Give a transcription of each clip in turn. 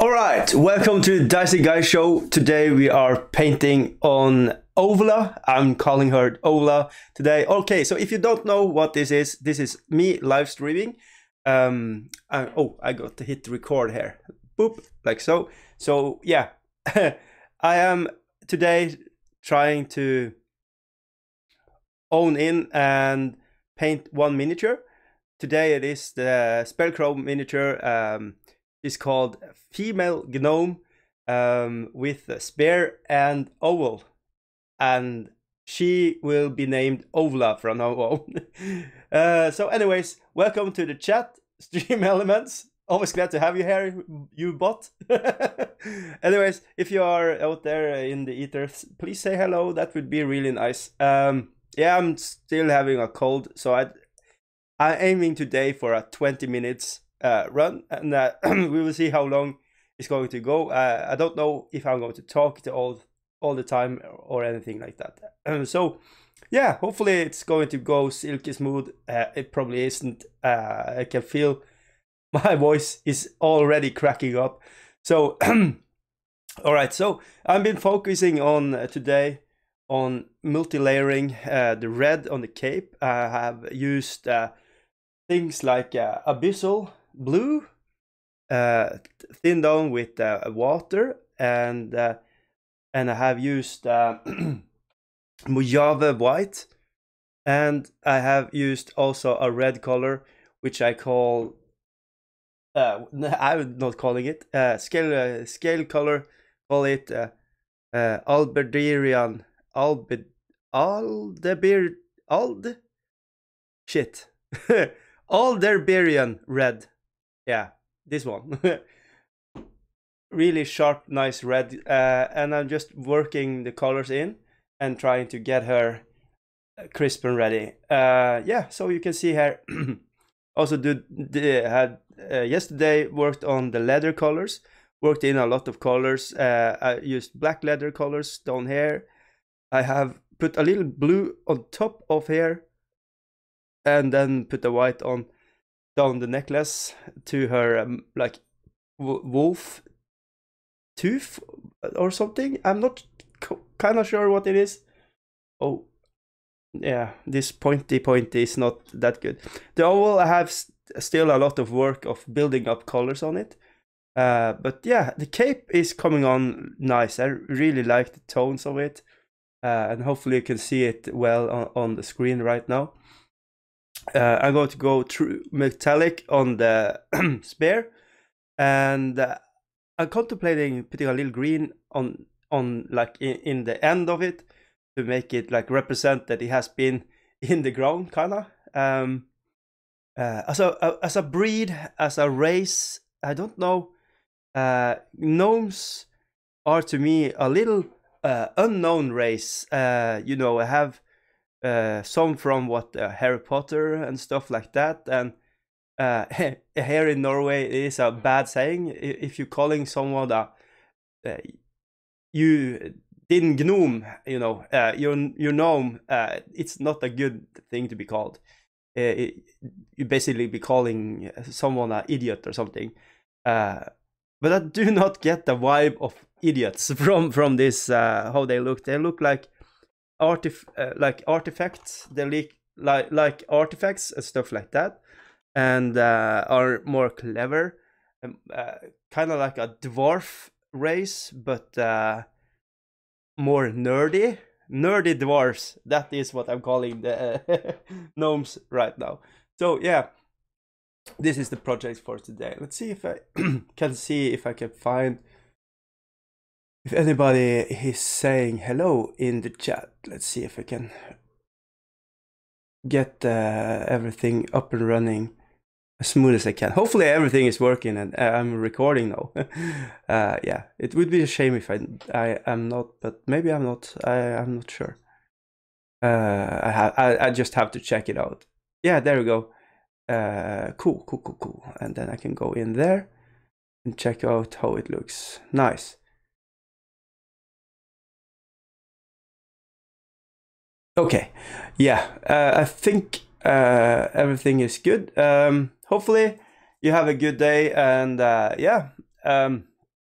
Alright, welcome to Dicey Guy Show. Today we are painting on Ovala. I'm calling her Ovala today. Okay, so if you don't know what this is me live streaming. I got to hit record here. Boop, like so. So yeah, I am today trying to own in and paint one miniature. Today it is the Spellcrow miniature. It's called Female Gnome with a spear and oval, and she will be named Ovala from now on. So anyways, welcome to the chat, Stream Elements. Always glad to have you here, you bot. Anyways, if you are out there in the ethers, please say hello. That would be really nice. Yeah, I'm still having a cold, so I'm aiming today for a 20 minutes run, and we will see how long it's going to go. I don't know if I'm going to talk to all the time or anything like that. So yeah, hopefully it's going to go silky smooth. It probably isn't. I can feel my voice is already cracking up. So all right, so I've been focusing on today on multi-layering the red on the cape. I have used things like abyssal blue, thinned down with water, and I have used Mojave white, and I have used also a red color which I call I'm not calling it scale color, call it Alderberian Alderberian red. Yeah, this one. Really sharp, nice red, and I'm just working the colors in and trying to get her crisp and ready. Yeah, so you can see here. Also had yesterday worked on the leather colors, worked in a lot of colors. I used black leather colors down here. I have put a little blue on top of here, and then put the white on down the necklace to her like wolf tooth or something. I'm not kind of sure what it is. Oh yeah, this pointy is not that good. The oval, I have still a lot of work of building up colors on it, but yeah, the cape is coming on nice. I really like the tones of it, and hopefully you can see it well on the screen right now. I'm going to go through metallic on the spear, and I'm contemplating putting a little green on like in the end of it to make it like represent that it has been in the ground, kinda. As a breed, as a race, I don't know. Gnomes are to me a little unknown race. You know, I have some from Harry Potter and stuff like that, and here in Norway it is a bad saying if you're calling someone you din gnome, you know, your gnome. It's not a good thing to be called. You basically be calling someone an idiot or something. But I do not get the vibe of idiots from this. How they look. They look like artifacts. They look like artifacts and stuff like that, and are more clever, kind of like a dwarf race, but more nerdy dwarfs. That is what I'm calling the gnomes right now. So yeah, this is the project for today. Let's see if I can find if anybody is saying hello in the chat. Let's see if I can get everything up and running as smooth as I can. Hopefully everything is working and I'm recording now. Yeah, it would be a shame if I am not, but maybe I'm not. I'm not sure. I just have to check it out. Yeah, there we go. Cool. And then I can go in there and check out how it looks. Nice. Okay, yeah, I think everything is good. Hopefully you have a good day, and yeah,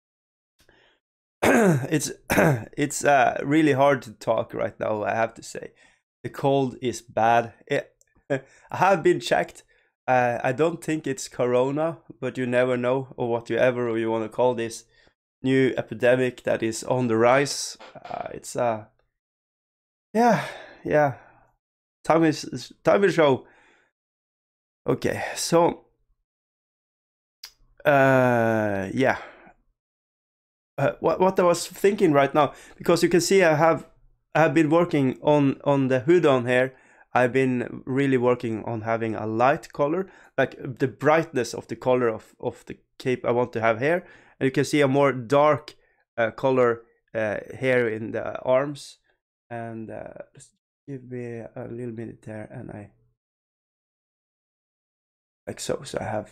it's really hard to talk right now, I have to say. The cold is bad. I have been checked. I don't think it's corona, but you never know, or whatever you want to call this new epidemic that is on the rise. It's yeah. Time will show. Okay, so yeah. What I was thinking right now, because you can see I have been working on the hood on here. I've been really working on having a light color, like the brightness of the color of the cape I want to have here. And you can see a more dark color here in the arms. And just give me a little minute there, and I like so. So I have.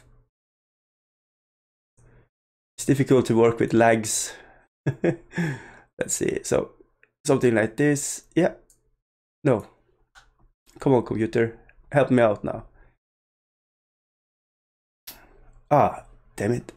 It's difficult to work with lags. Let's see. So something like this. Yeah. No. Come on, computer. Help me out now. Ah, damn it.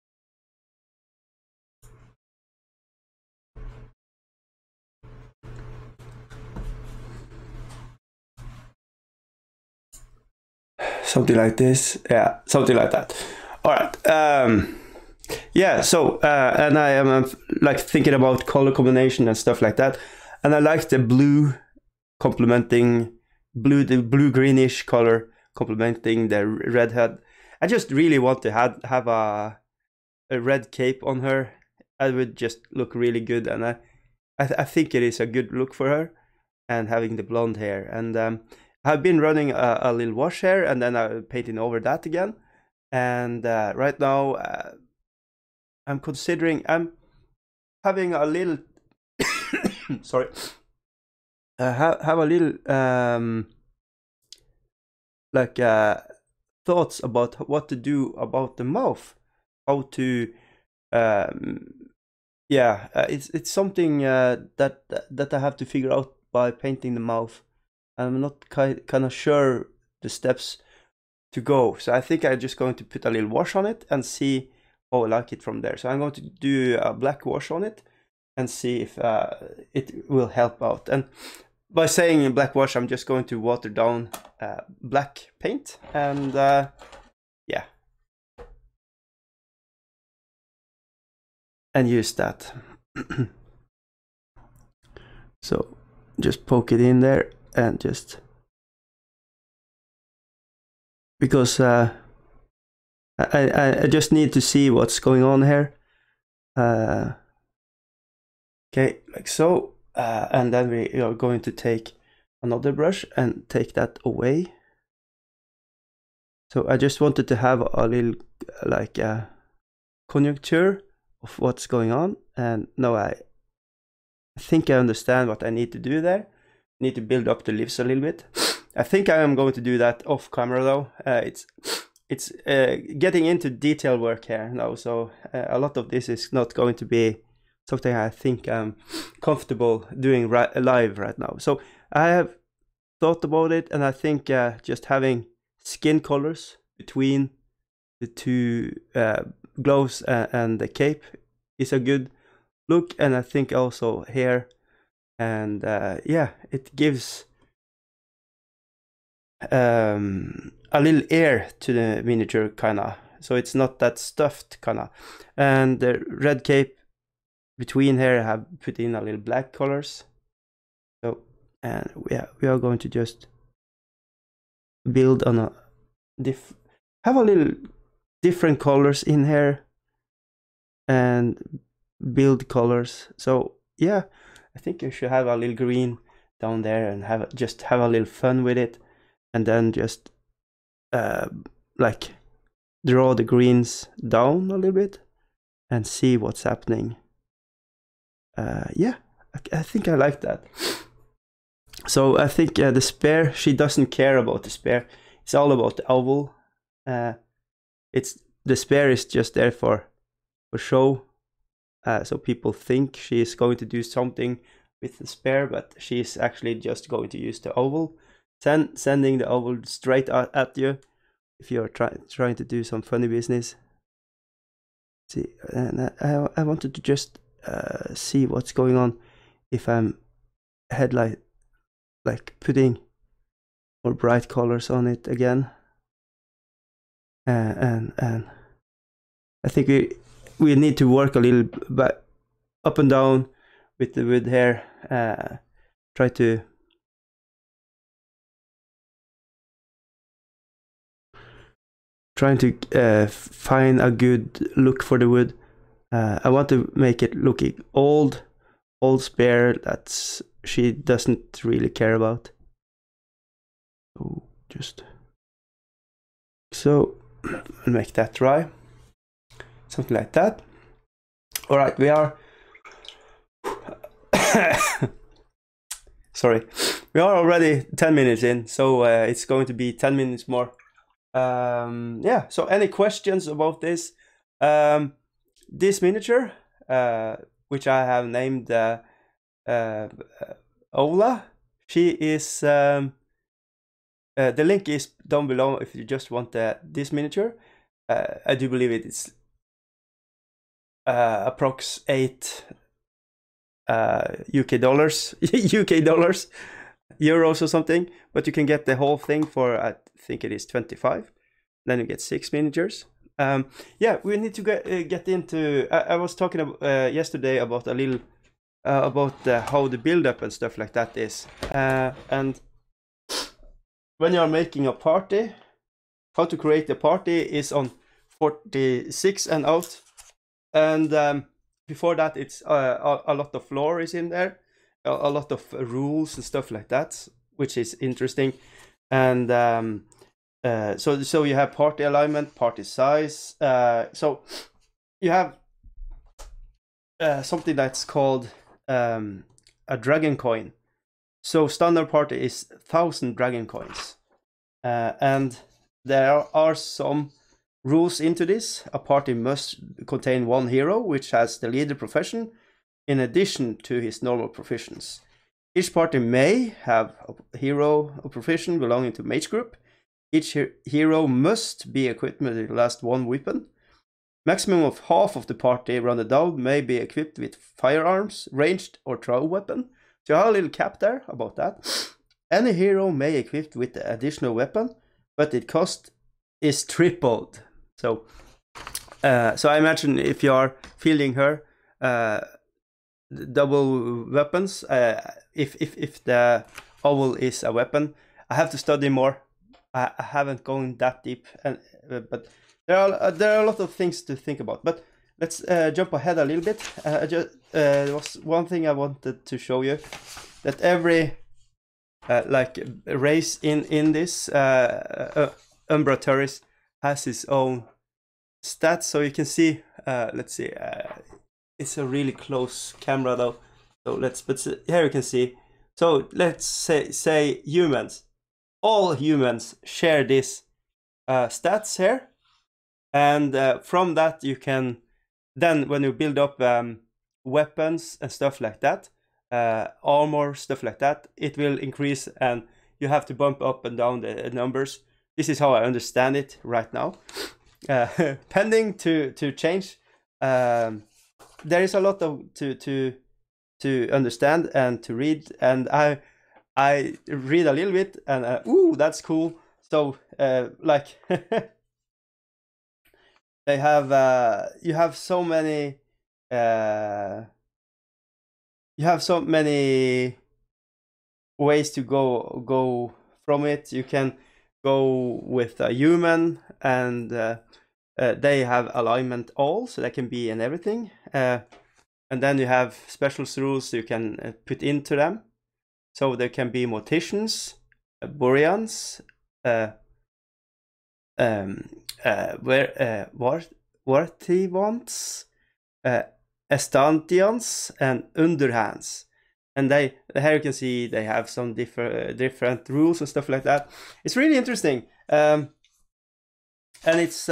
Something like this. Yeah, something like that. All right. Yeah, so and I am like thinking about color combination and stuff like that, and I like the blue complementing the blue greenish color complementing the red head. I just really want to have a red cape on her. I would just look really good, and I think it is a good look for her, and having the blonde hair. And I've been running a little wash hair, and then I painting over that again. And right now I'm having a little sorry, have a little like thoughts about what to do about the mouth, how to yeah, it's something that I have to figure out by painting the mouth. I'm not kind of sure the steps to go, so I think I'm just going to put a little wash on it and see how I like it from there. So I'm going to do a black wash on it and see if it will help out. And by saying black wash, I'm just going to water down black paint, and yeah, and use that. So just poke it in there, and just because I just need to see what's going on here. Okay, like so, and then we are going to take another brush and take that away. So I just wanted to have a little like conjuncture of what's going on, and now I think I understand what I need to do there. I need to build up the leaves a little bit. I think I am going to do that off camera though. It's getting into detail work here now, so a lot of this is not going to be something I think I'm comfortable doing live right now. So I have thought about it, and I think just having skin colors between the two gloves and the cape is a good look, and I think also here, and yeah, it gives a little air to the miniature kinda, so it's not that stuffed kinda. And the red cape between here I have put in a little black colors. So, and yeah, we are going to just build on a have a little different colors in here and build colors. So yeah, I think you should have a little green down there and just have a little fun with it, and then just like draw the greens down a little bit and see what's happening. Yeah, I think I like that. So I think the spear, she doesn't care about the spear. It's all about the oval. The spear is just there for show, so people think she is going to do something with the spear, but she's actually just going to use the oval, sending the oval straight at you if you're trying to do some funny business. See, and I wanted to just see what's going on if I'm headlight like putting more bright colors on it again. And I think we need to work a little bit up and down with the wood here. Trying to find a good look for the wood. I want to make it looking old spare that she doesn't really care about. So just so make that dry, something like that. All right, we are sorry, we are already 10 minutes in, so it's going to be 10 minutes more. Yeah, so any questions about this? This miniature, which I have named Ola, she is the link is down below if you just want this miniature. I do believe it is approx 8 UK dollars, euros or something, but you can get the whole thing for I think it is 25. Then you get 6 miniatures. Yeah, we need to get into. I was talking yesterday about a little about how the build up and stuff like that is, and when you are making a party, how to create a party is on 46 and out, and before that it's a lot of lore is in there, a lot of rules and stuff like that, which is interesting, and so you have party alignment, party size, so you have something that's called a dragon coin. So standard party is 1,000 dragon coins, and there are some rules into this. A party must contain 1 hero, which has the leader profession in addition to his normal professions. Each party may have a hero or profession belonging to mage group. Each hero must be equipped with at least 1 weapon. Maximum of half of the party rounded down may be equipped with firearms, ranged or throw weapon. So you have a little cap there about that. Any hero may equip with the additional weapon, but its cost is tripled. So I imagine if you are fielding her, double weapons. If the owl is a weapon, I have to study more. I haven't gone that deep, but there are a lot of things to think about. But let's jump ahead a little bit. There was one thing I wanted to show you, that every like race in this Umbra Turris has its own stats. So you can see. Let's see. It's a really close camera though. So but here you can see. So let's say humans. All humans share this stats here, and from that you can then, when you build up weapons and stuff like that, armor, stuff like that, it will increase, and you have to bump up and down the numbers. This is how I understand it right now. Pending to change. There is a lot of to understand and to read, and I read a little bit, and ooh, that's cool. So like they have you have so many ways to go from it. You can go with a human, and they have alignment all, so they can be in everything, and then you have special rules you can put into them. So there can be morticians, Boreans, Warthivants, Estantians, and Underhands. And here you can see they have some different rules and stuff like that. It's really interesting, and it's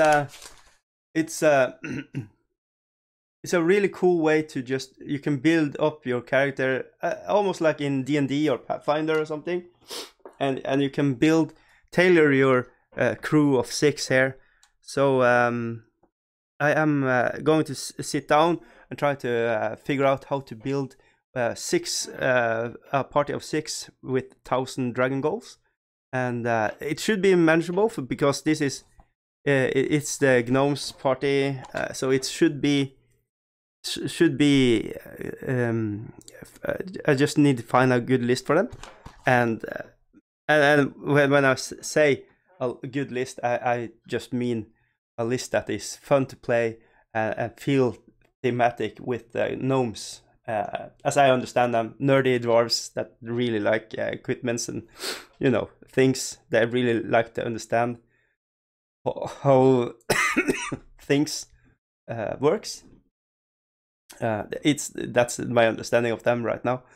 it's a really cool way to just, you can build up your character almost like in D&D or Pathfinder or something, and you can tailor your crew of 6 here. So I am going to sit down and try to figure out how to build a party of 6 with 1,000 dragon goals, and it should be manageable because this is it's the gnomes party, so it should be. I just need to find a good list for them, and when I say a good list, I just mean a list that is fun to play and feel thematic with the gnomes, as I understand them, nerdy dwarves that really like equipments and things. They really like to understand how things works. That's my understanding of them right now.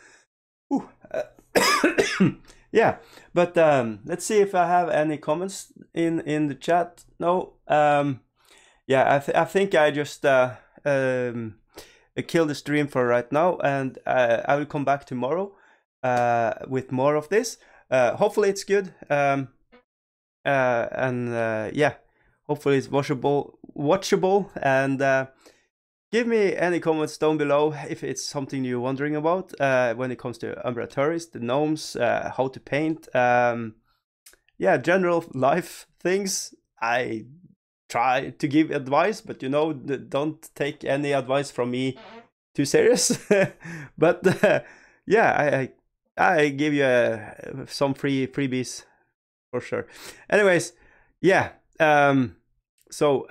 Yeah, but let's see if I have any comments in the chat. No. Yeah, I think I just kill the stream for right now, and I will come back tomorrow with more of this. Hopefully it's good, and yeah, hopefully it's watchable, and give me any comments down below if it's something you're wondering about when it comes to Umbra Turris, the gnomes, how to paint, yeah, general life things. I try to give advice, but don't take any advice from me too serious. But yeah, I give you some freebies for sure. Anyways, yeah. So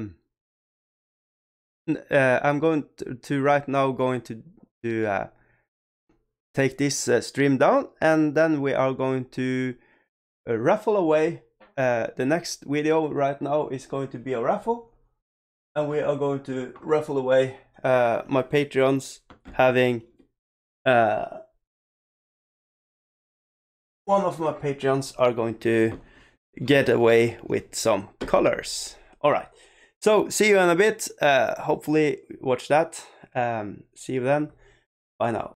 I'm going to right now take this stream down, and then we are going to raffle away. The next video right now is going to be a raffle, and we are going to raffle away my Patreons having one of my Patreons are going to get away with some colors. All right. So see you in a bit. Hopefully watch that. See you then. Bye now.